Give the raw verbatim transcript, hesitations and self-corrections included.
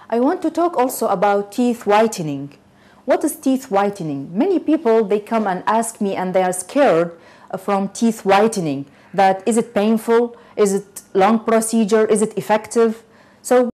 I want to talk also about teeth whitening. What is teeth whitening? Many people, they come and ask me and they are scared from teeth whitening. That is it painful? Is it long procedure? Is it effective? So